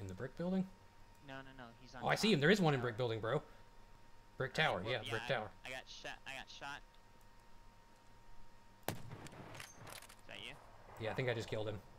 In the brick building? No, he's on Oh, I see him. There is one in brick building, bro. Brick tower, well, yeah, brick tower. I got shot. Is that you? Yeah, I think I just killed him.